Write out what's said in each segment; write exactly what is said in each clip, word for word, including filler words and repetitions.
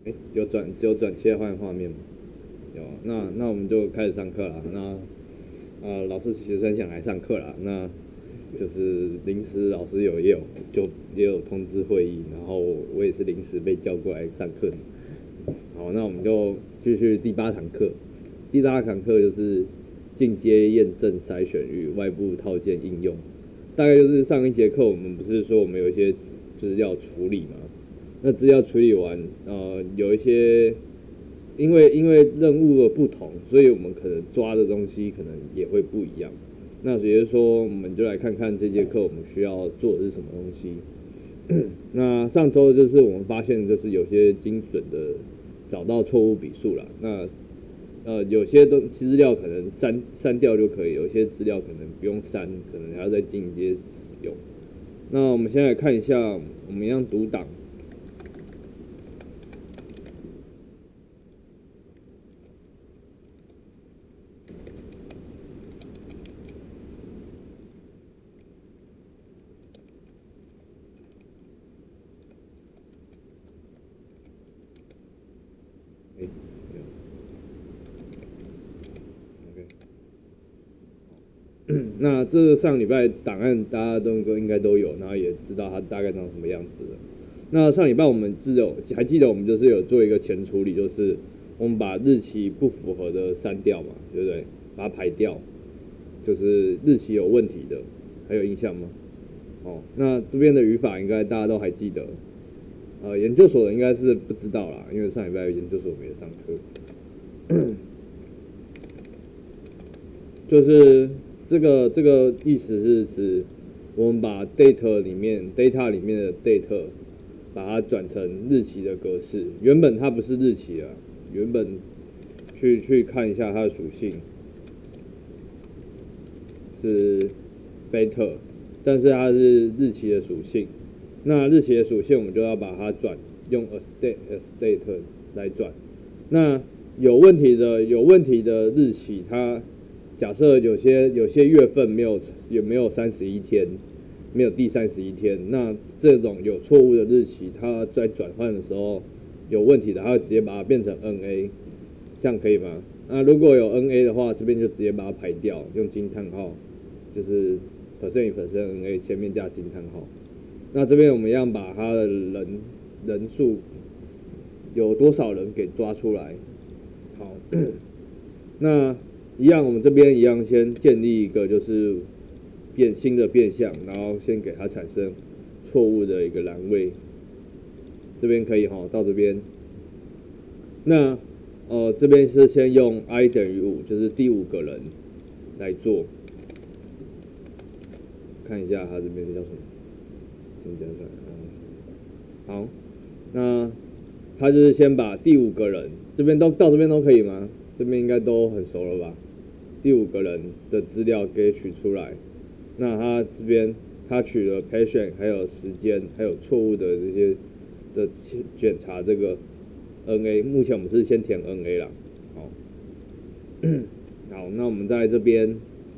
哎，有转只有转切换画面吗？有，那那我们就开始上课了。那呃，老师其实很想来上课啦，那就是临时老师有也有就也有通知会议，然后我也是临时被叫过来上课的。好，那我们就继续第八堂课。第八堂课就是进阶验证筛选与外部套件应用。大概就是上一节课我们不是说我们有一些资料处理嘛？那资料处理完，呃，有一些因为因为任务的不同，所以我们可能抓的东西可能也会不一样。那也就是说，我们就来看看这节课我们需要做的是什么东西。那上周就是我们发现，就是有些精准的找到错误笔数啦。那呃，有些都资料可能删删掉就可以，有些资料可能不用删，可能还要再进阶使用。那我们先来看一下，我们一样读档。那这个上礼拜档案大家都应该都有，然后也知道它大概长什么样子了。那上礼拜我们只有还记得我们就是有做一个前处理，就是我们把日期不符合的删掉嘛，对不对？把它排掉，就是日期有问题的，还有印象吗？哦，那这边的语法应该大家都还记得。呃，研究所的应该是不知道啦，因为上礼拜研究所没有上课。就是这个这个意思是指我们把 data 里面 data 里面的 data 把它转成日期的格式，原本它不是日期啊，原本去去看一下它的属性是 beta， 但是它是日期的属性。那日期的属性我们就要把它转用 a state a state 来转。那有问题的有问题的日期，它假设有些有些月份没有有没有三十一天，没有第三十一天，那这种有错误的日期，它在转换的时候有问题的，它会直接把它变成 N A， 这样可以吗？那如果有 N A 的话，这边就直接把它排掉，用惊叹号，就是 percent 与 percent N A 前面加惊叹号。那这边我们一样把它的人人数有多少人给抓出来。好，那一样我们这边一样先建立一个就是变新的变项，然后先给它产生错误的一个栏位。这边可以哈，到这边。那呃这边是先用 i 等于五，就是第五个人来做。看一下它这边叫什么？先加上，好，那他就是先把第五个人这边都到这边都可以吗？这边应该都很熟了吧？第五个人的资料给取出来，那他这边他取了 patient 还有时间还有错误的这些的检查这个 N A， 目前我们是先填 N A 啦，好，好，那我们在这边。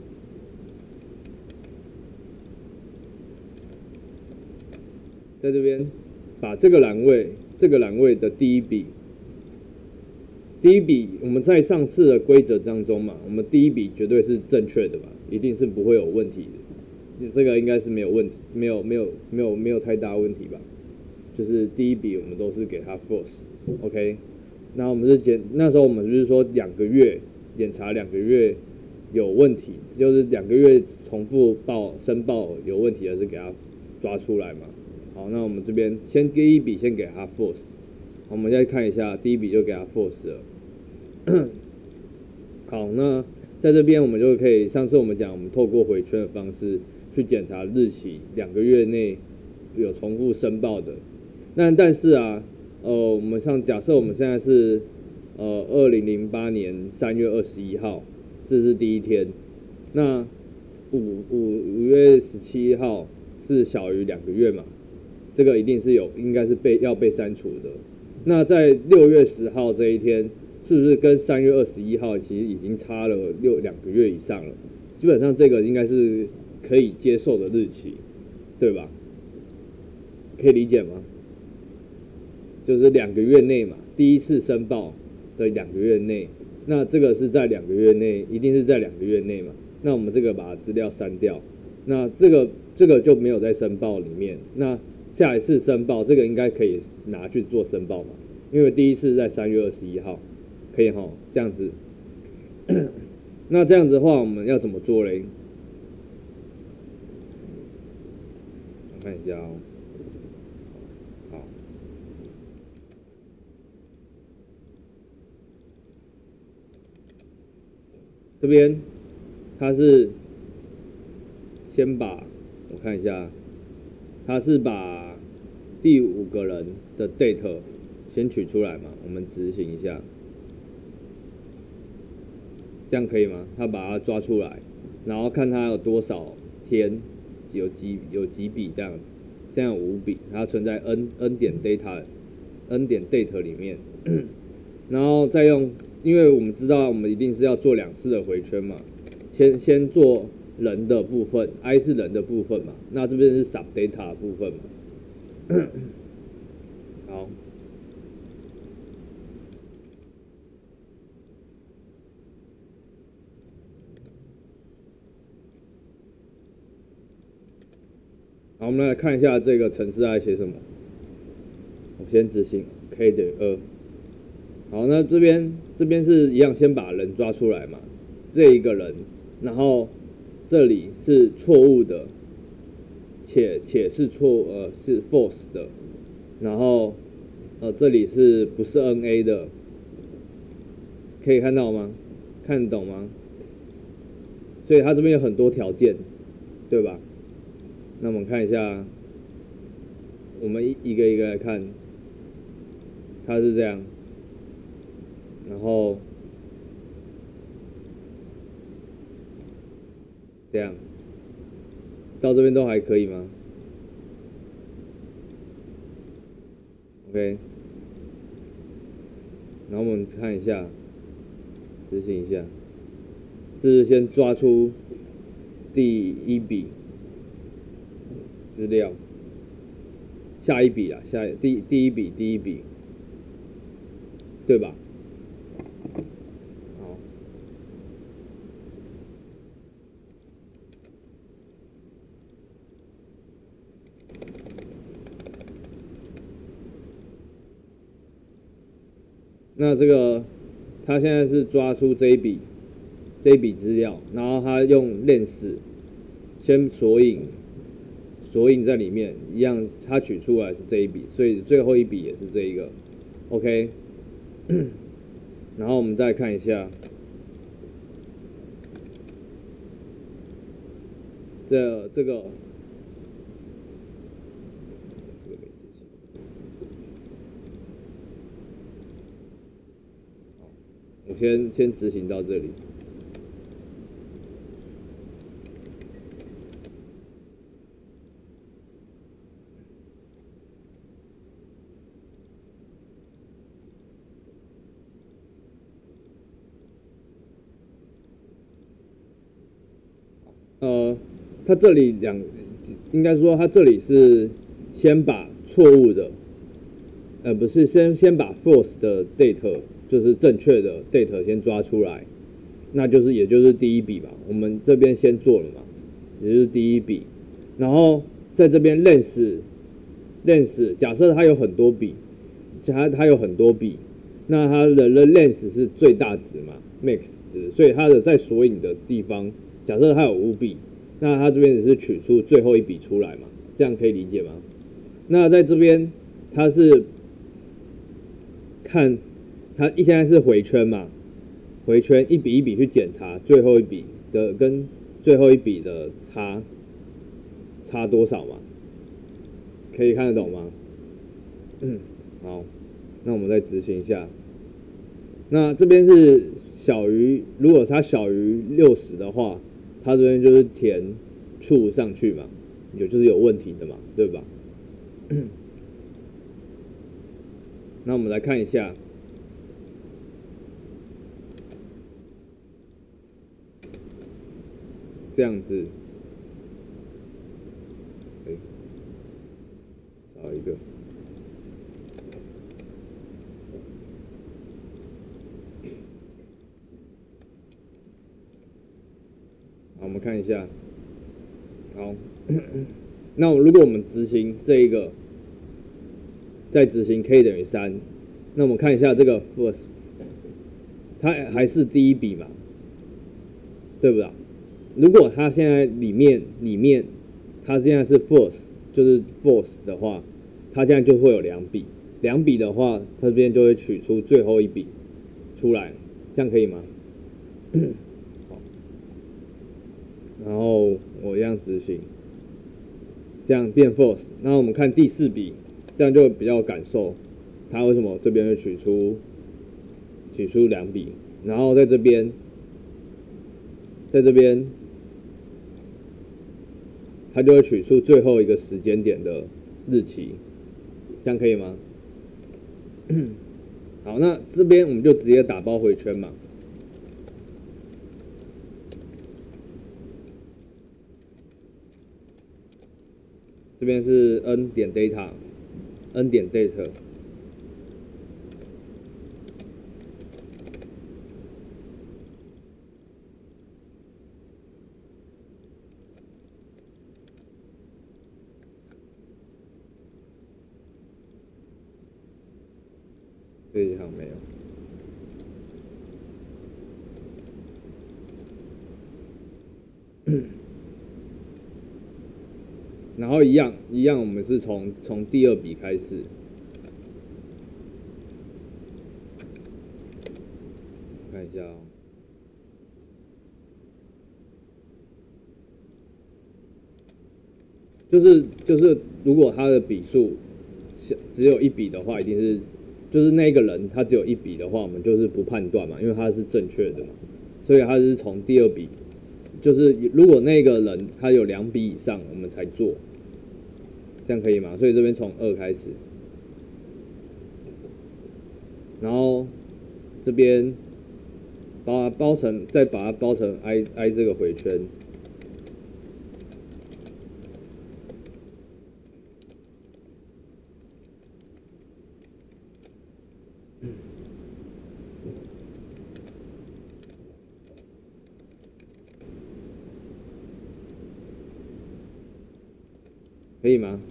在这边把这个栏位，这个栏位的第一笔，第一笔我们在上次的规则当中嘛，我们第一笔绝对是正确的吧，一定是不会有问题的，这个应该是没有问题，没有没有没有没有太大问题吧，就是第一笔我们都是给它 false，OK， 那我们是检那时候我们就是说两个月检查两个月有问题，就是两个月重复报申报有问题的是给它抓出来嘛。好，那我们这边先第一笔先给它 false， 我们再看一下第一笔就给它 false 了。好，那在这边我们就可以，上次我们讲我们透过回圈的方式去检查日期，两个月内有重复申报的。那但是啊，呃，我们像假设我们现在是呃二零零八年三月二十一号，这是第一天，那五五五月十七号是小于两个月嘛？这个一定是有，应该是被要被删除的。那在六月十号这一天，是不是跟三月二十一号其实已经差了六两个月以上了？基本上这个应该是可以接受的日期，对吧？可以理解吗？就是两个月内嘛， 第一次申报的两个月内，那这个是在两个月内，一定是在两个月内嘛？那我们这个把资料删掉，那这个这个就没有在申报里面。那下一次申报这个应该可以拿去做申报嘛？因为第一次在三月二十一号，可以哈，这样子。那这样子的话，我们要怎么做嘞？我看一下哦。好，这边它是先把我看一下，它是把第五个人的 date 先取出来嘛，我们执行一下。这样可以吗？他把它抓出来，然后看他有多少天，有几有几笔这样子，现在有五笔，它存在 n n 点 data n 点 date 里面，然后再用，因为我们知道我们一定是要做两次的回圈嘛，先先做人的部分 ，i 是人的部分嘛，那这边是 sub data 的部分嘛，好。好，我们来看一下这个程式在写什么。我先执行 k 等于二。好，那这边这边是一样，先把人抓出来嘛，这一个人，然后这里是错误的，且且是错呃是 false 的，然后呃这里是不是 N A 的？可以看到吗？看懂吗？所以它这边有很多条件，对吧？那我们看一下，我们一个一个来看，它是这样，然后这样，到这边都还可以吗 ？OK， 然后我们看一下，执行一下，是先抓出第一笔资料，下一笔啊，下第第一笔第一笔，对吧？好，那这个他现在是抓出这一笔这一笔资料，然后他用链式先索引。索引在里面一样，它取出来是这一笔，所以最后一笔也是这一个 ，OK。然后我们再看一下，这这个这个没执行。好，我先先执行到这里。呃，它这里两应该说它这里是先把错误的，呃，不是先先把 false 的 date 就是正确的 date 先抓出来，那就是也就是第一笔吧。我们这边先做了嘛，只是第一笔，然后在这边 length length 假设它有很多笔，它它有很多笔，那它的 length 是最大值嘛 ，max 值，所以它的在索引的地方。假设它有五笔，那它这边只是取出最后一笔出来嘛，这样可以理解吗？那在这边它是看它现在是回圈嘛，回圈一笔一笔去检查最后一笔的跟最后一笔的差差多少嘛，可以看得懂吗？嗯，好，那我们再执行一下。那这边是小于，如果它小于六十的话。它这边就是填 true 上去嘛，有就是有问题的嘛，对吧？那我们来看一下，这样子，哎，少一个， 们看一下，好，那如果我们执行这一个，再执行 k 等于三，那我们看一下这个 first， 它还是第一笔嘛，对不对？如果它现在里面里面它现在是 first， 就是 first 的话，它现在就会有两笔，两笔的话，它这边就会取出最后一笔出来，这样可以吗？好，然后我一样执行，这样变 first。那我们看第四笔，这样就比较有感受，它为什么这边会取出取出两笔，然后在这边，在这边。它就会取出最后一个时间点的日期，这样可以吗？好，那这边我们就直接打包回圈嘛。这边是 n 点 data，n 点 data。这一行没有。然后一样一样，我们是从从第二笔开始。看一下哦。就是就是，如果它的笔数只有一笔的话，一定是。就是那个人他只有一笔的话，我们就是不判断嘛，因为他是正确的嘛，所以他是从第二笔，就是如果那个人他有两笔以上，我们才做，这样可以吗？所以这边从二开始，然后这边把它包成，再把它包成 i i 这个回圈。可以吗？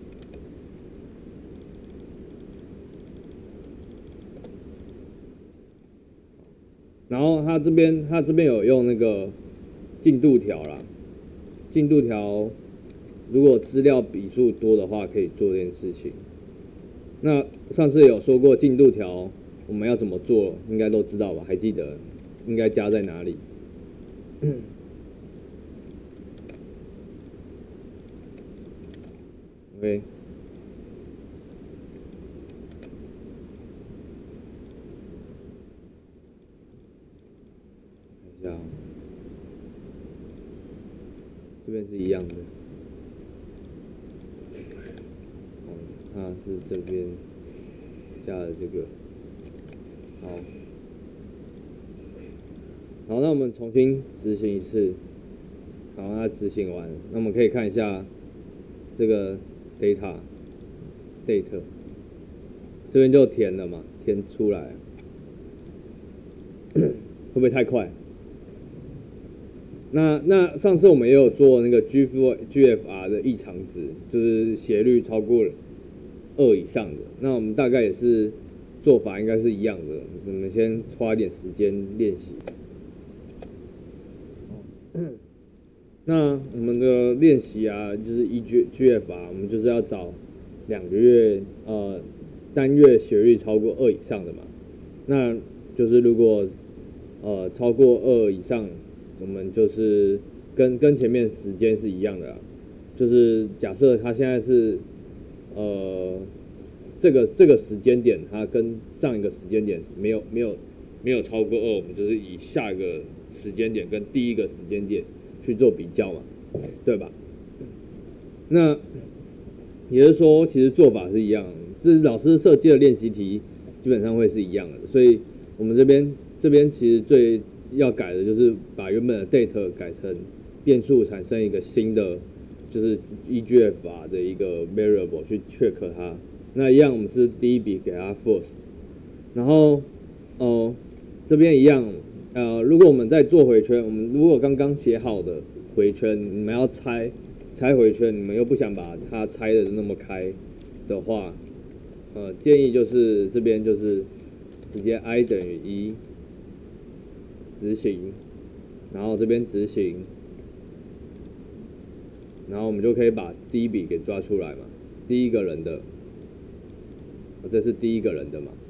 然后他这边他这边有用那个进度条啦，进度条如果资料笔数多的话，可以做这件事情。那上次有说过进度条我们要怎么做，应该都知道吧？还记得应该加在哪里？OK。看一下，这边是一样的。哦，它是这边加了这个。好，好，那我们重新执行一次。好，那执行完，那我们可以看一下这个 data data 这边就填了嘛，填出来，会不会太快？那那上次我们也有做那个 G F R 的异常值，就是斜率超过二以上的，那我们大概也是做法应该是一样的，我们先花一点时间练习。那我们的练习啊，就是依据 G F R， 我们就是要找两个月呃单月斜率超过二以上的嘛。那就是如果呃超过二以上，我们就是跟跟前面时间是一样的啦。就是假设它现在是呃这个这个时间点，它跟上一个时间点没有没有没有超过二，我们就是以下一个时间点跟第一个时间点去做比较嘛，对吧？那也就是说，其实做法是一样的，这是老师设计的练习题，基本上会是一样的。所以我们这边这边其实最要改的就是把原本的 data 改成变数，产生一个新的，就是 E G F R 的一个 variable 去 check 它。那一样，我们是第一笔给它 false， 然后呃这边一样。呃，如果我们再做回圈，我们如果刚刚写好的回回圈，你们要拆拆回圈，你们又不想把它拆的那么开的话，呃，建议就是这边就是直接 i 等于一执行，然后这边执行，然后我们就可以把第一笔给抓出来嘛，第一个人的，这是第一个人的嘛，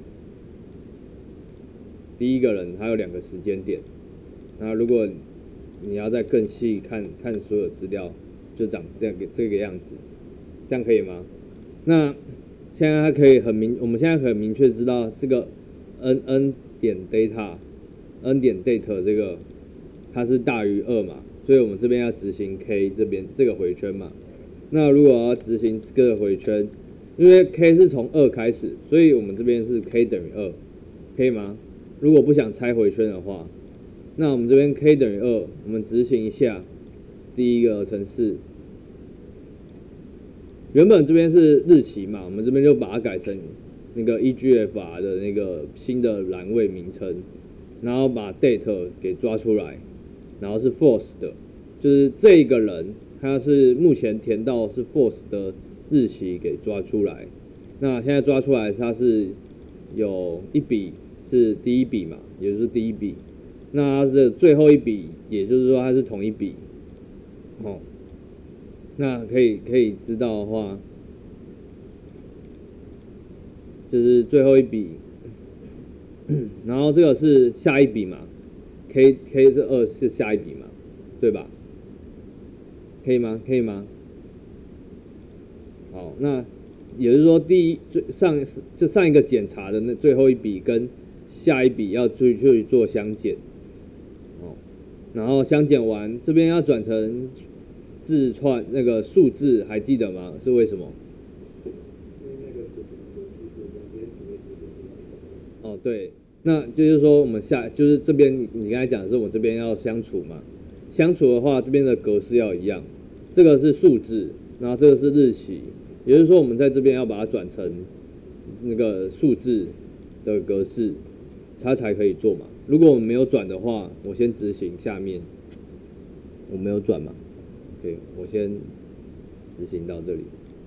第一个人他有两个时间点，那如果你要再更细看看所有资料，就长这样这个样子，这样可以吗？那现在它可以很明，我们现在很明确知道这个 n n 点 data n 点 data 这个它是大于二嘛，所以我们这边要执行 k 这边这个回圈嘛。那如果要执行这个回圈，因为 k 是从二开始，所以我们这边是 k 等于二，可以吗？如果不想拆回圈的话，那我们这边 k 等于二，我们执行一下第一个程式。原本这边是日期嘛，我们这边就把它改成那个 E G F R 的那个新的栏位名称，然后把 date 给抓出来，然后是 false 的，就是这一个人他是目前填到是 false 的日期给抓出来。那现在抓出来它是有一笔是第一笔嘛，也就是第一笔。那它的最后一笔，也就是说它是同一笔，哦。那可以可以知道的话，就是最后一笔，然后这个是下一笔嘛 ，k k 是二是下一笔嘛，对吧？可以吗？可以吗？好，那也就是说，第一最上就上一个检查的那最后一笔跟下一笔要去去做相减，哦，然后相减完这边要转成字串那个数字，还记得吗？是为什么？哦，对，那就是说我们下就是这边你刚才讲的是我这边要相除嘛，相除的话这边的格式要一样，这个是数字，然后这个是日期，也就是说我们在这边要把它转成那个数字的格式，它才可以做嘛。如果我们没有转的话，我先执行下面，我没有转嘛。对，我先执行到这里。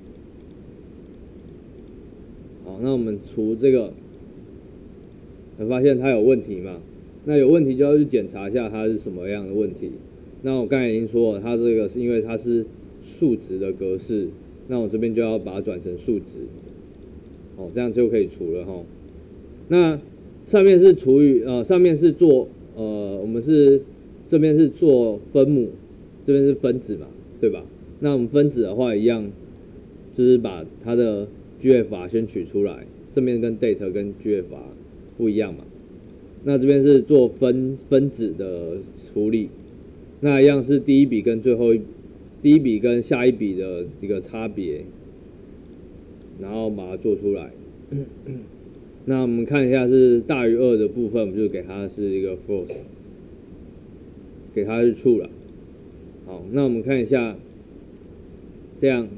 好，那我们除这个，会发现它有问题嘛？那有问题就要去检查一下它是什么样的问题。那我刚才已经说了，它这个是因为它是数值的格式，那我这边就要把它转成数值。哦，这样就可以除了哈。那上面是除以呃，上面是做呃，我们是这边是做分母。这边是分子嘛，对吧？那我们分子的话一样，就是把它的 G F R 先取出来，这边跟 date 跟 G F R 不一样嘛。那这边是做分分子的处理，那一样是第一笔跟最后一第一笔跟下一笔的这个差别，然后把它做出来。那我们看一下是大于二的部分，我们就给它是一个 false， 给它是 true 了。好，那我们看一下，这样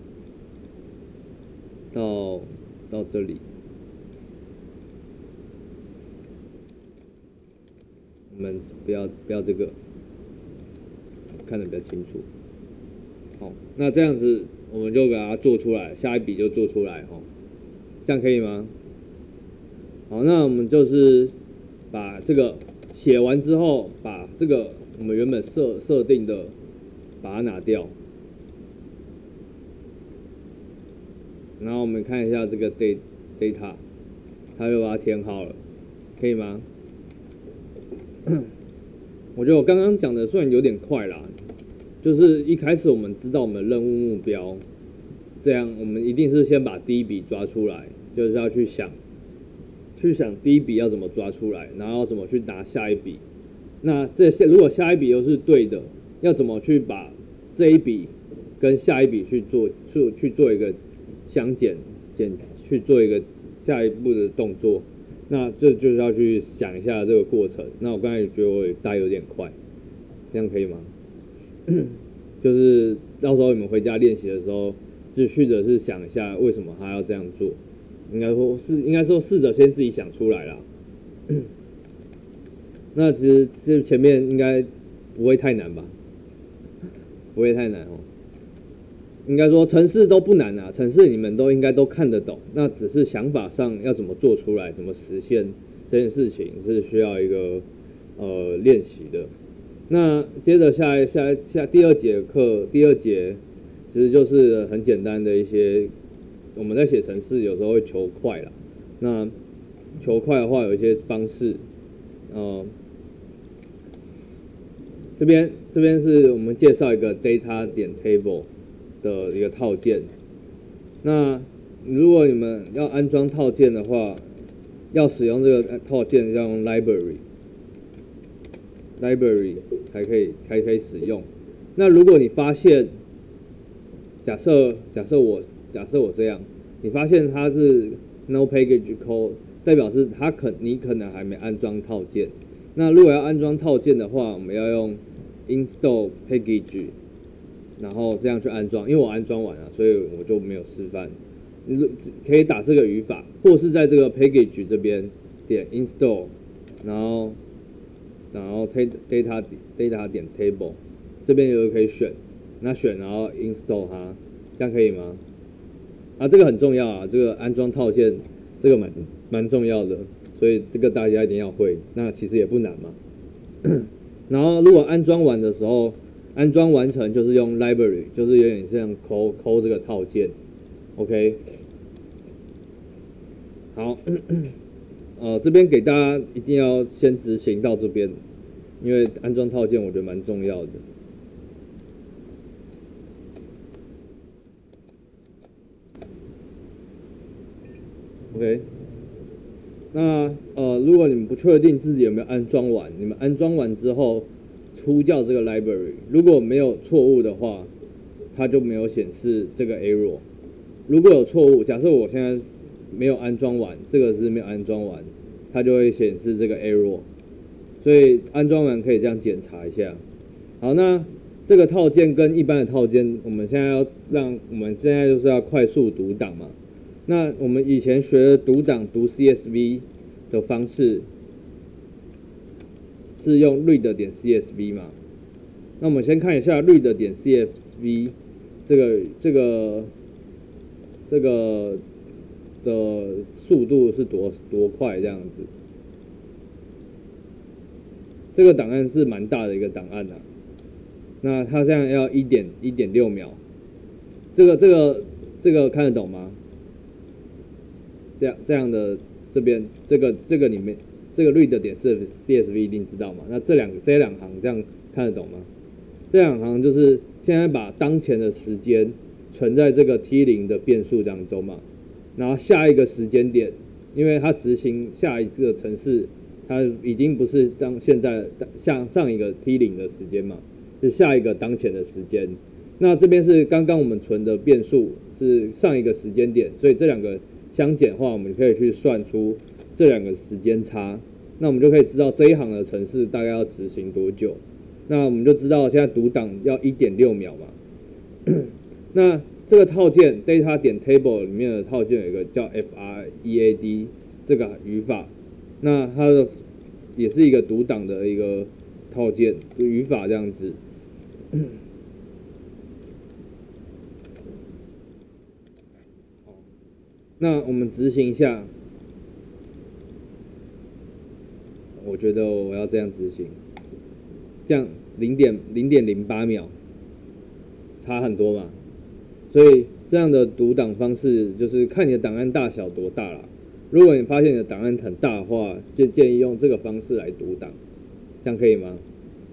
到到这里，我们不要不要这个，看得比较清楚。好，那这样子我们就给它做出来，下一笔就做出来哈，这样可以吗？好，那我们就是把这个写完之后，把这个我们原本设设定的。把它拿掉，然后我们看一下这个 data， 它就把它填好了，可以吗？我觉得我刚刚讲的虽然有点快啦，就是一开始我们知道我们的任务目标，这样我们一定是先把第一笔抓出来，就是要去想，去想第一笔要怎么抓出来，然后怎么去拿下一笔。那这些如果下一笔又是对的，要怎么去把这一笔跟下一笔去做去去做一个相减减去做一个下一步的动作，那这就是要去想一下这个过程。那我刚才觉得我大概有点快，这样可以吗？就是到时候你们回家练习的时候，就试着是想一下为什么他要这样做，应该说是应该说试着先自己想出来啦。那其实这前面应该不会太难吧？ 不会太难哦。应该说程式都不难啊，程式你们都应该都看得懂，那只是想法上要怎么做出来，怎么实现这件事情是需要一个呃练习的。那接着下一下下第二节课，第二节其实就是很简单的一些，我们在写程式有时候会求快啦。那求快的话有一些方式，呃，这边这边是我们介绍一个 data 点 table 的一个套件。那如果你们要安装套件的话，要使用这个套件要用 library library 才可以才可以使用。那如果你发现，假设假设我假设我这样，你发现它是 no package code， 代表是它可你可能还没安装套件。那如果要安装套件的话，我们要用 install package， 然后这样去安装。因为我安装完了，所以我就没有示范。你可以打这个语法，或是在这个 package 这边点 install， 然后然后 data data 点 table 这边有可以选，那选然后 install 它，这样可以吗？啊，这个很重要啊，这个安装套件这个蛮蛮重要的，所以这个大家一定要会。那其实也不难嘛。然后如果安装完的时候，安装完成就是用 library， 就是有点像抠抠这个套件。OK， 好，呃，这边给大家一定要先执行到这边，因为安装套件我觉得蛮重要的。OK， 那呃，如果你们不确定自己有没有安装完，你们安装完之后出叫这个 library， 如果没有错误的话，它就没有显示这个 error。如果有错误，假设我现在没有安装完，这个是没有安装完，它就会显示这个 error。所以安装完可以这样检查一下。好，那这个套件跟一般的套件，我们现在要让我们现在就是要快速读档嘛。那我们以前学的读档读 C S V 的方式是用 read 点 C S V 嘛？那我们先看一下 read 点 C S V 这个这个这个的速度是多多快这样子。这个档案是蛮大的一个档案啊。那它这样要一点一点六秒，这个这个这个看得懂吗？这样这样的这边这个这个里面这个 read 点 C S V 一定知道嘛？那这两这两行这样看得懂吗？这两行就是现在把当前的时间存在这个 T 零 的变数当中嘛，然后下一个时间点，因为它执行下一个程式，它已经不是当现在像上一个 T 零 的时间嘛，是下一个当前的时间。那这边是刚刚我们存的变数是上一个时间点，所以这两个相减的话，我们可以去算出这两个时间差，那我们就可以知道这一行的程式大概要执行多久。那我们就知道现在读档要一点六秒嘛。那这个套件 data 点 table 里面的套件有一个叫 fread 这个语法，那它的也是一个读档的一个套件语法这样子。那我们执行一下，我觉得我要这样执行，这样零点零点零八秒，差很多嘛。所以这样的读档方式就是看你的档案大小多大啦。如果你发现你的档案很大的话，就建议用这个方式来读档，这样可以吗？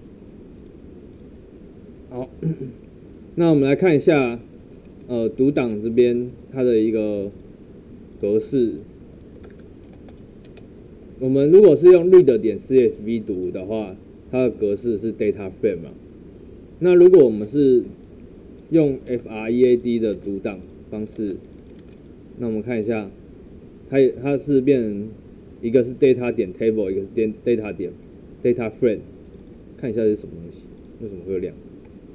好，那我们来看一下，呃，读档这边它的一个格式。我们如果是用 read 点 C S V 读的话，它的格式是 data frame 嘛。那如果我们是用 fread 的读档方式，那我们看一下，它它是变成一个是 data 点 table， 一个是 data 点 data frame， 看一下是什么东西，为什么会有两个？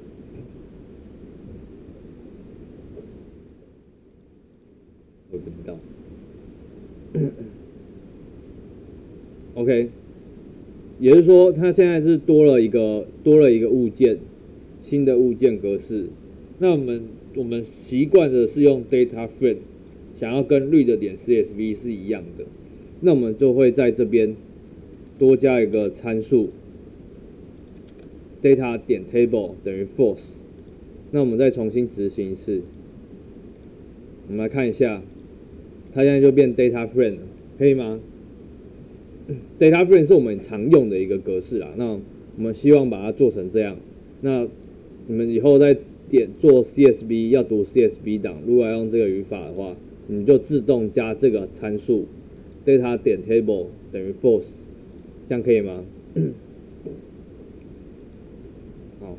我也不知道。OK， 也就是说，它现在是多了一个多了一个物件， 新的物件格式。那我们我们习惯的是用 data frame， 想要跟 read 点 C S V 是一样的，那我们就会在这边多加一个参数 data 点 table 等于 false。那我们再重新执行一次，我们来看一下，它现在就变 data frame 了，可以吗？data frame 是我们常用的一个格式啦，那我们希望把它做成这样。那你们以后在点做 C S V 要读 C S V 档，如果要用这个语法的话，你就自动加这个参数 data 点 table 等于 false， 这样可以吗？好，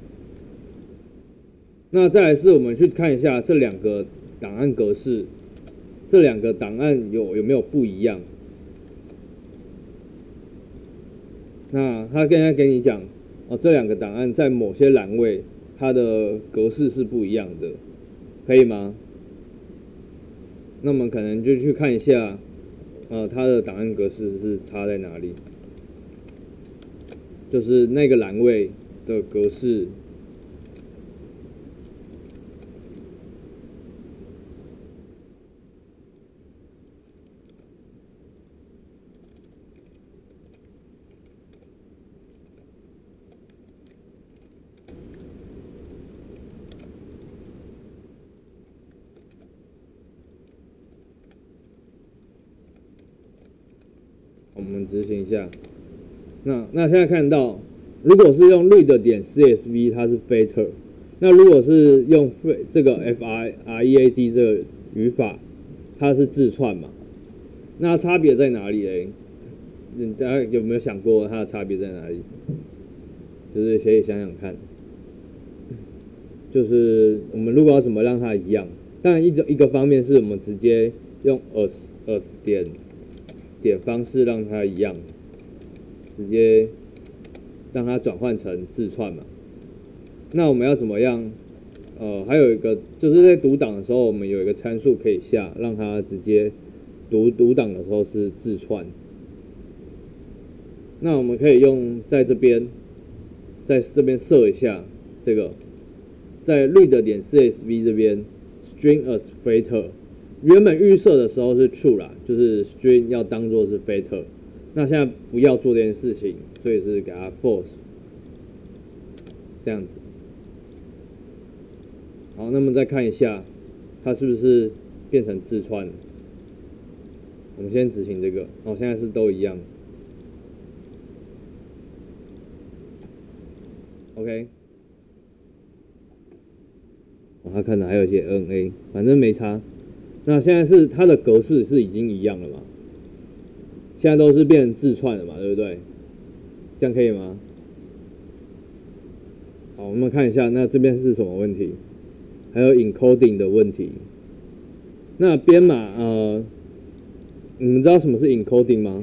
那再来是我们去看一下这两个档案格式，这两个档案有有没有不一样？那他刚才给你讲哦，这两个档案在某些栏位它的格式是不一样的，可以吗？那我们可能就去看一下，呃，它的档案格式是差在哪里，就是那个栏位的格式。我们执行一下，那那现在看到，如果是用 read 点 C S V， 它是 filter， 那如果是用这个 F R R E A D 这个语法，它是字串嘛？那差别在哪里嘞？你大家有没有想过它的差别在哪里？就是可以想想看，就是我们如果要怎么让它一样，当然一种一个方面是我们直接用 as as 点。点方式让它一样，直接让它转换成字串嘛。那我们要怎么样？呃，还有一个就是在读档的时候，我们有一个参数可以下，让它直接读读档的时候是字串。那我们可以用在这边，在这边设一下这个，在 read 点 C S V 这边 string as filter。原本预设的时候是 true 啦，就是 string 要当做是 filter， 那现在不要做这件事情，所以是给它 false， 这样子。好，那么再看一下，它是不是变成字串？我们先执行这个，哦，现在是都一样。OK， 哦，它可能还有一些 N A， 反正没差。那现在是它的格式是已经一样了嘛？现在都是变成字串了嘛，对不对？这样可以吗？好，我们看一下，那这边是什么问题？还有 encoding 的问题。那编码，呃，你们知道什么是 encoding 吗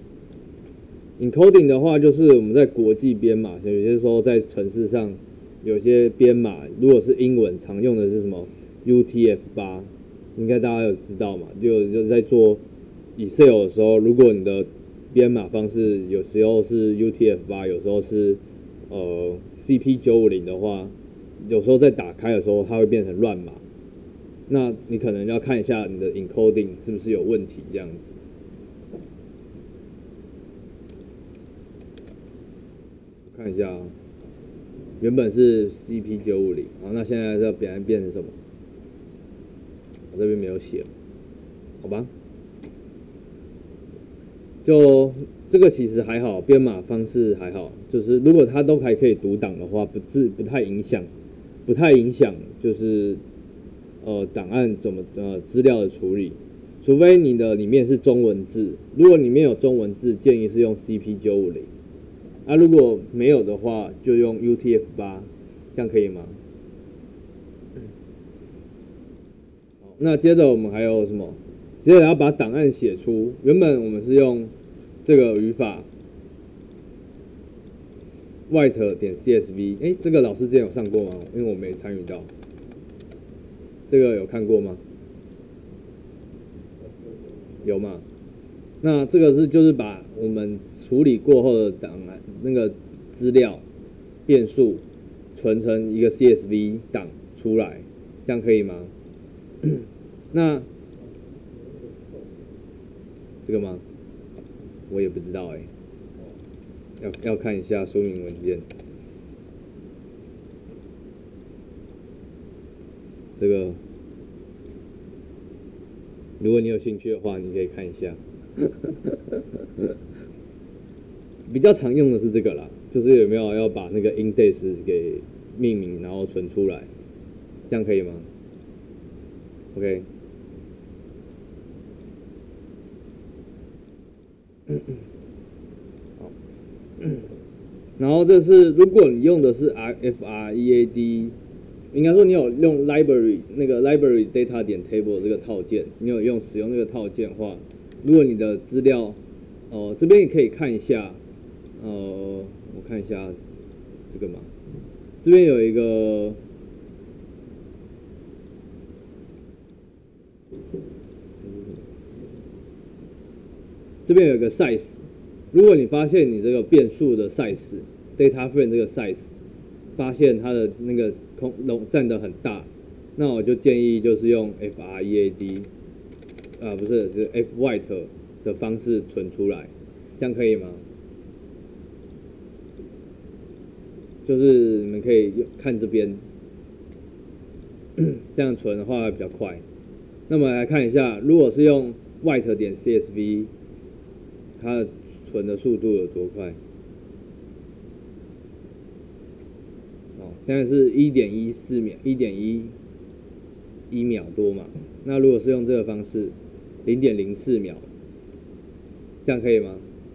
？encoding 的话，就是我们在国际编码，有些时候在程式上有些编码，如果是英文，常用的是什么 U T F 八。应该大家有知道嘛？就就在做 Excel 的时候，如果你的编码方式有时候是 U T F 八，有时候是呃 C P 九五零的话，有时候在打开的时候它会变成乱码。那你可能要看一下你的 encoding 是不是有问题，这样子。看一下啊，原本是 C P 九五零，好，那现在要变变成什么？我这边没有写，好吧？就这个其实还好，编码方式还好，就是如果它都还可以读档的话，不自不太影响，不太影响，就是呃档案怎么呃资料的处理，除非你的里面是中文字，如果里面有中文字，建议是用 C P 九五零，啊如果没有的话，就用 U T F 八，这样可以吗？那接着我们还有什么？接着要把档案写出。原本我们是用这个语法 white 点 C S V， 哎，这个老师之前有上过吗？因为我没参与到。这个有看过吗？有吗？那这个是就是把我们处理过后的档案那个资料变数存成一个 C S V 档出来，这样可以吗？那这个吗？我也不知道哎、欸，要要看一下说明文件。这个，如果你有兴趣的话，你可以看一下。比较常用的是这个啦，就是有没有要把那个 index 给命名，然后存出来，这样可以吗 ？OK。好，然后这是如果你用的是 F R E A D， 应该说你有用 library 那个 library data 点 table 这个套件，你有用使用这个套件的话，如果你的资料，哦、呃，这边也可以看一下，呃，我看一下这个嘛，这边有一个。这边有一个 size， 如果你发现你这个变数的 size data frame 这个 size 发现它的那个空容占的很大，那我就建议就是用 F R E A D 啊，不是是 F white 的方式存出来，这样可以吗？就是你们可以看这边，这样存的话会比较快。那么来看一下，如果是用 white 点 C S V。它的存的速度有多快？哦，现在是 一点一四 秒 一点一一秒多嘛。那如果是用这个方式 零点零四 秒，这样可以吗？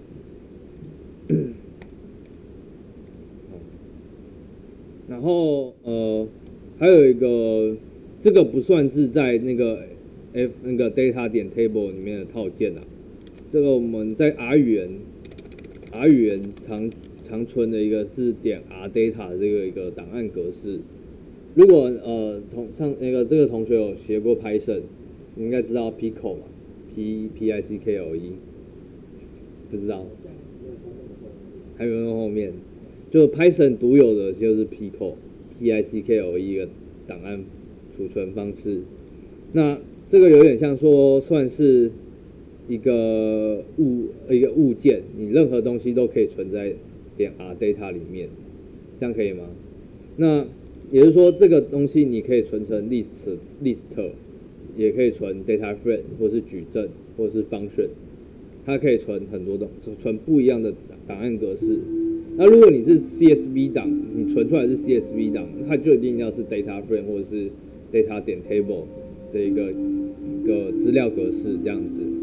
然后呃，还有一个，这个不算是在那个 F 那个 data 点 table 里面的套件啊。这个我们在 R 语言 R 语言常常存的一个是点 R data 的这个一个档案格式。如果呃同上那个这个同学有学过 Python， 你应该知道 Pickle 嘛 ，P P I C K L E， 不知道？还有用后面，就 Python 独有的就是 Pickle P I C K L E 一个档案储存方式。那这个有点像说算是。一个物一个物件，你任何东西都可以存在点 R data 里面，这样可以吗？那也就是说，这个东西你可以存成 list list， 也可以存 data frame 或是矩阵或是 function， 它可以存很多种，存不一样的档案格式。那如果你是 C S V 档，你存出来是 C S V 档，它就一定要是 data frame 或者是 data 点 table 的一个一个资料格式这样子。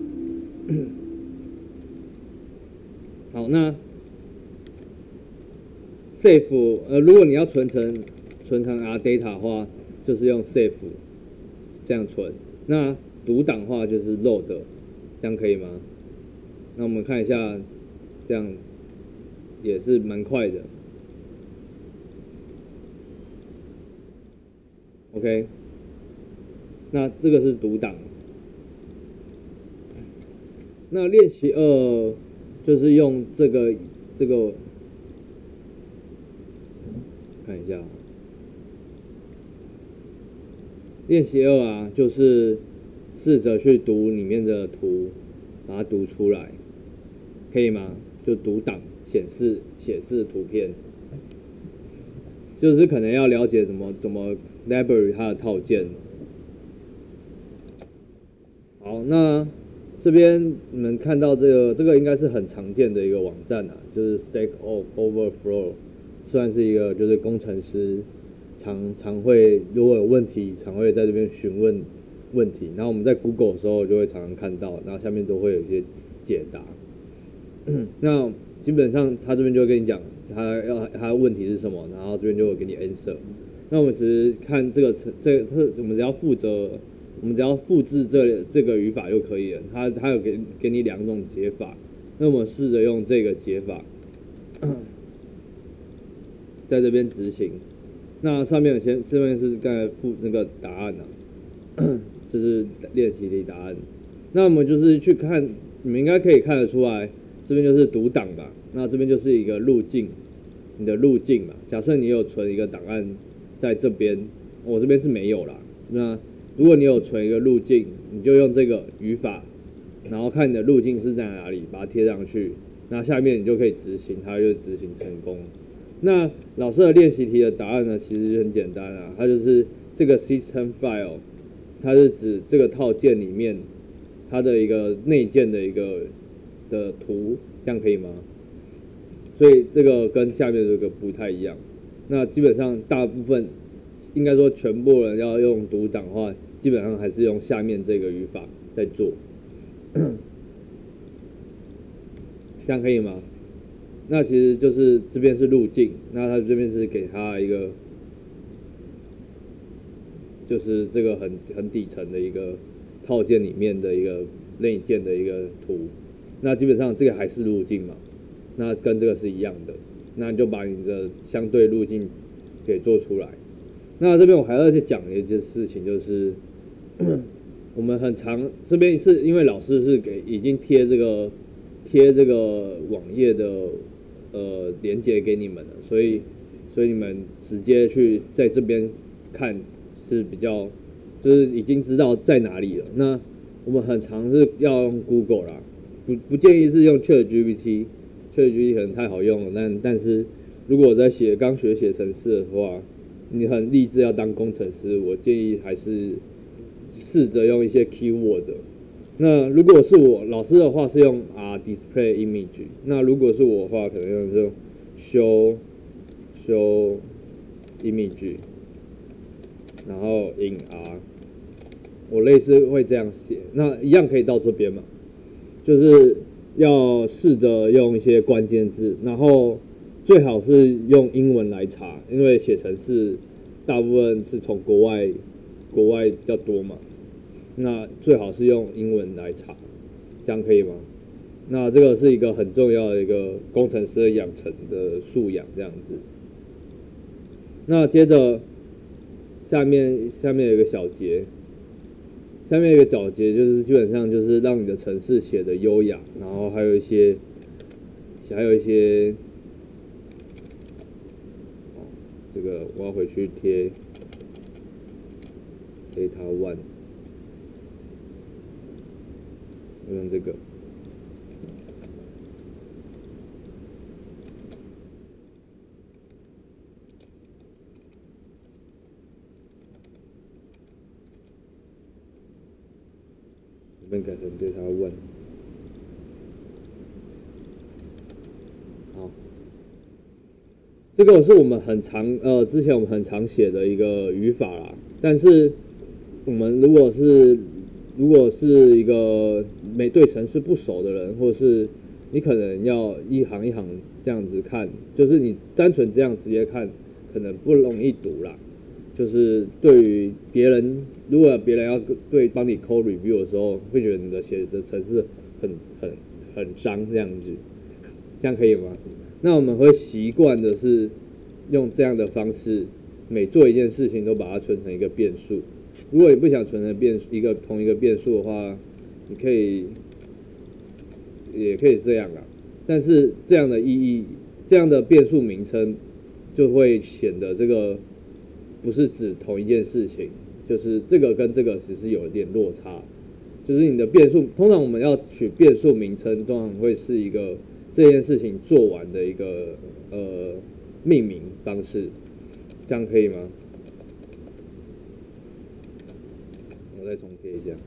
好，那 save 呃，如果你要存成存成 R data 的话，就是用 save 这样存。那读档的话就是 load， 这样可以吗？那我们看一下，这样也是蛮快的。OK， 那这个是读档。那练习二就是用这个这个，看一下，练习二啊，就是试着去读里面的图，把它读出来，可以吗？就读档显示显示图片，就是可能要了解怎么怎么 library 它的套件。好，那。这边你们看到这个，这个应该是很常见的一个网站啊，就是 Stack Overflow， 算是一个就是工程师常常会如果有问题，常会在这边询问问题，然后我们在 Google 的时候就会常常看到，然后下面都会有一些解答。那基本上他这边就会跟你讲他要他的问题是什么，然后这边就会给你 answer。那我们只是看这个这个，我们只要负责。我们只要复制这这个语法就可以了，它它有给给你两种解法，那我们试着用这个解法，在这边执行。那上面有先上面是刚才附那个答案啊，这是练习题答案。那我们就是去看，你们应该可以看得出来，这边就是读档吧，那这边就是一个路径， 你的路径嘛。假设你有存一个档案在这边，我这边是没有啦。那如果你有存一个路径，你就用这个语法，然后看你的路径是在哪里，把它贴上去。那下面你就可以执行，它就执行成功。那老师的练习题的答案呢，其实很简单啊，它就是这个 system file， 它是指这个套件里面它的一个内建的一个的图，这样可以吗？所以这个跟下面这个不太一样。那基本上大部分应该说全部人要用读档的话，基本上还是用下面这个语法在做。这样可以吗？那其实就是这边是路径，那它这边是给它一个，就是这个很很底层的一个套件里面的一个内建的一个图。那基本上这个还是路径嘛，那跟这个是一样的，那你就把你的相对路径给做出来。那这边我还要再讲一件事情，就是我们很常这边是因为老师是给已经贴这个。贴这个网页的呃连接给你们了，所以所以你们直接去在这边看是比较，就是已经知道在哪里了。那我们很常是要用 Google 啦，不不建议是用 ChatGPT，ChatGPT 可能太好用了，但但是如果我在写刚学写程式的话，你很立志要当工程师，我建议还是试着用一些 keyword。那如果是我老师的话是用 R display image， 那如果是我的话可能用这种 show show image， 然后 in R， 我类似会这样写，那一样可以到这边嘛，就是要试着用一些关键字，然后最好是用英文来查，因为写程式大部分是从国外国外比较多嘛。那最好是用英文来查，这样可以吗？那这个是一个很重要的一个工程师养成的素养，这样子。那接着下面下面有一个小节，下面有一个小节就是基本上就是让你的程式写的优雅，然后还有一些还有一些，哦，这个我要回去贴 data one。我用这个，这边改成对他问。好，这个是我们很常呃之前我们很常写的一个语法啦，但是我们如果是如果是一个没对程式不熟的人，或是你可能要一行一行这样子看，就是你单纯这样直接看，可能不容易读啦。就是对于别人，如果别人要对帮你 code review 的时候，会觉得你的写的程式很很很脏这样子，这样可以吗？那我们会习惯的是用这样的方式，每做一件事情都把它存成一个变数。如果你不想存成变一个同一个变数的话，你可以也可以这样啦。但是这样的意义，这样的变数名称就会显得这个不是指同一件事情，就是这个跟这个其实有一点落差。就是你的变数，通常我们要取变数名称，通常会是一个这件事情做完的一个呃命名方式，这样可以吗？我再重贴一下。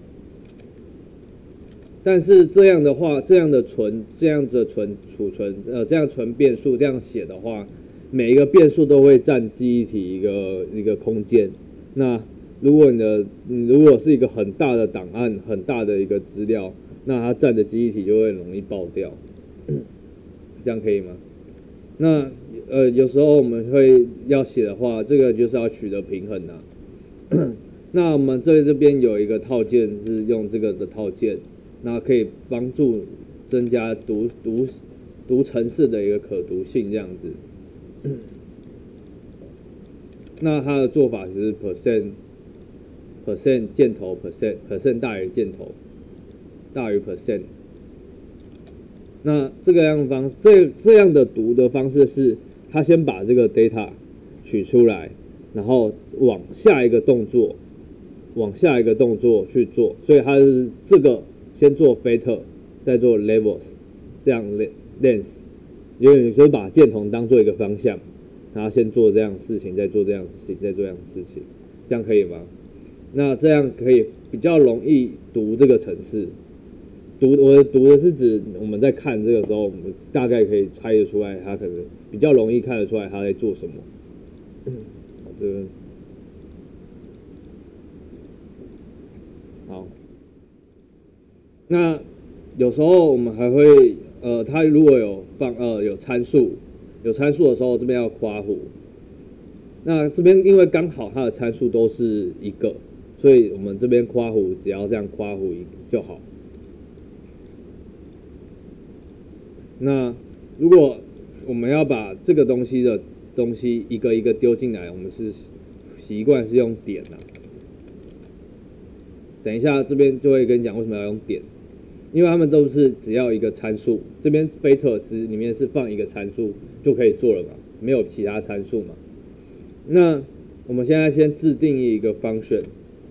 但是这样的话，这样的存，这样的存储存，呃，这样存变数，这样写的话，每一个变数都会占记忆体一个一个空间。那如果你的，你如果是一个很大的档案，很大的一个资料，那它占的记忆体就会容易爆掉。这样可以吗？那呃，有时候我们会要写的话，这个就是要取得平衡啊。那我们在这边有一个套件是用这个的套件。那可以帮助增加读读读程式的一个可读性，这样子。那它的做法是 percent percent 箭头 percent percent 大于箭头大于 percent。那这个样方这这样的读的方式是， 他先把这个 data 取出来，然后往下一个动作，往下一个动作去做，所以他是这个先做 filter， 再做 levels， 这样 length， 因为就是把箭头当做一个方向，然后先做这样的事情，再做这样的事情，再做这样的事情，这样可以吗？那这样可以比较容易读这个程式。读我读的是指我们在看这个时候，我们大概可以猜得出来，他可能比较容易看得出来他在做什么。好，这个好。那有时候我们还会，呃，它如果有放呃有参数，有参数的时候，这边要括弧。那这边因为刚好它的参数都是一个，所以我们这边括弧只要这样括弧就好。那如果我们要把这个东西的东西一个一个丢进来，我们是习惯是用点啊。等一下这边就会跟你讲为什么要用点，因为他们都是只要一个参数，这边菲特斯里面是放一个参数就可以做了嘛，没有其他参数嘛。那我们现在先自定义一个 function，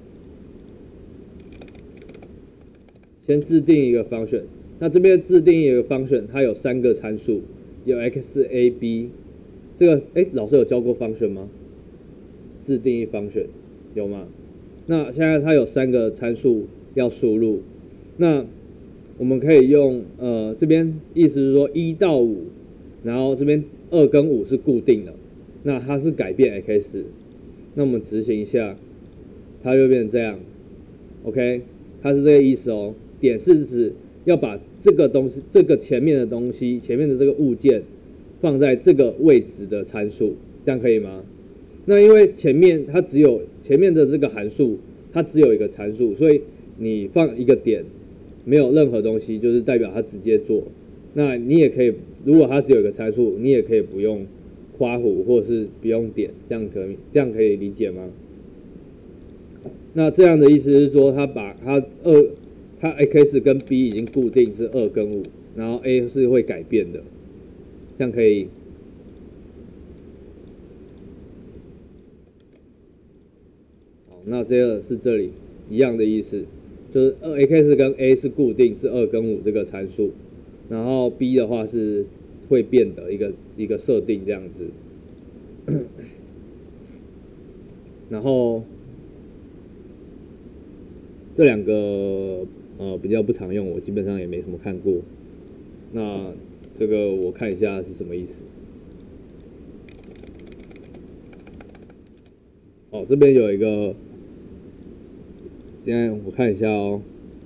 先自定义一个 function。那这边自定义一个 function， 它有三个参数，有 x、a、b。这个哎，老师有教过 function 吗？自定义 function 有吗？那现在它有三个参数要输入，那我们可以用呃这边意思是说一到五，然后这边二跟五是固定的，那它是改变 x， 那我们执行一下，它就变成这样 ，OK， 它是这个意思哦。点是指要把这个东西，这个前面的东西，前面的这个物件放在这个位置的参数，这样可以吗？那因为前面它只有前面的这个函数，它只有一个参数，所以你放一个点，没有任何东西，就是代表它直接做。那你也可以，如果它只有一个参数，你也可以不用括弧或者是不用点，这样可以，这样可以理解吗？那这样的意思是说，它把它二，它 x 跟 b 已经固定是二跟五，然后 a 是会改变的，这样可以。好，那这个是这里一样的意思，就是二 x 跟 a 是固定是二跟五这个参数，然后 b 的话是会变的一个一个设定这样子，然后这两个呃比较不常用，我基本上也没什么看过。那这个我看一下是什么意思。哦，这边有一个，现在我看一下哦，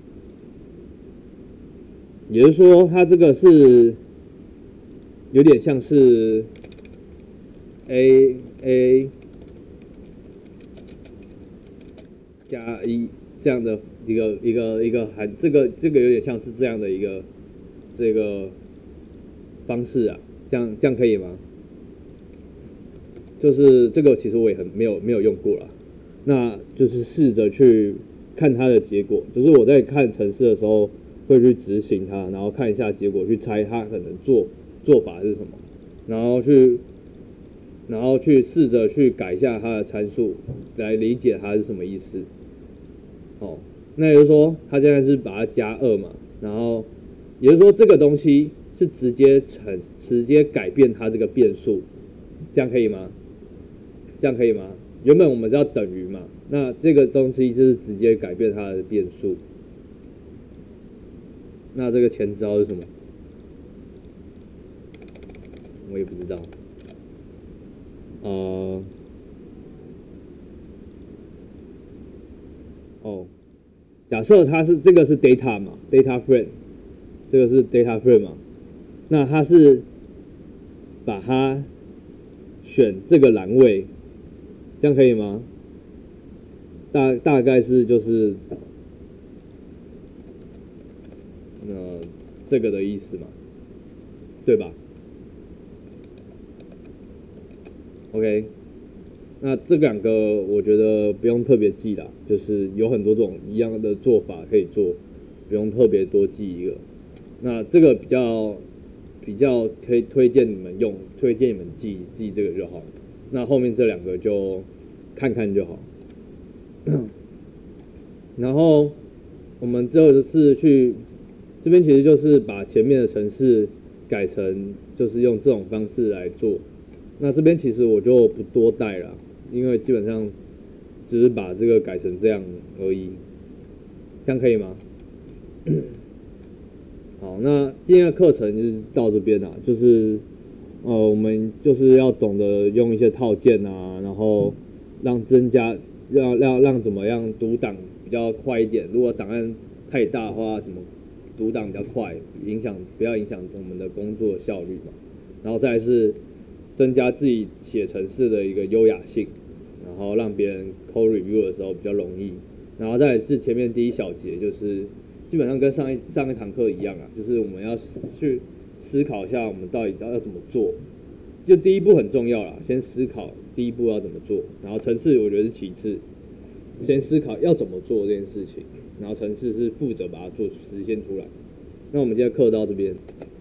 也就是说它这个是有点像是 a a 加一这样的一个一个一个含，这个这个有点像是这样的一个这个方式啊，这样这样可以吗？就是这个其实我也很没有没有用过啦，那就是试着去看它的结果，就是我在看程式的时候会去执行它，然后看一下结果，去猜它可能做做法是什么，然后去然后去试着去改一下它的参数，来理解它是什么意思。哦，那也就是说，它现在是把它加二嘛，然后也就是说这个东西是直接成直接改变它这个变数，这样可以吗？这样可以吗？原本我们是要等于嘛，那这个东西就是直接改变它的变数。那这个前招是什么？我也不知道。呃，哦，假设它是这个是 data 嘛 ，data frame， 这个是 data frame 嘛，那它是把它选这个栏位。这样可以吗？大大概是就是呃这个的意思嘛，对吧 ？OK， 那这两个我觉得不用特别记啦，就是有很多种一样的做法可以做，不用特别多记一个。那这个比较比较推推荐你们用，推荐你们记记这个就好。那后面这两个就看看就好。然后我们这次去这边，其实就是把前面的程式改成就是用这种方式来做。那这边其实我就不多带了，因为基本上只是把这个改成这样而已。这样可以吗？好，那今天的课程就是到这边啦，就是呃，我们就是要懂得用一些套件啊，然后让增加，让让让怎么样读档比较快一点。如果档案太大的话，怎么读档比较快，影响不要影响我们的工作效率嘛。然后再来是增加自己写程式的一个优雅性，然后让别人 code review 的时候比较容易。然后再来是前面第一小节，就是基本上跟上一上一堂课一样啊，就是我们要去思考一下我们到底要要怎么做。就第一步很重要啦，先思考第一步要怎么做，然后程式我觉得是其次，先思考要怎么做这件事情，然后程式是负责把它做实现出来。那我们今天课到这边。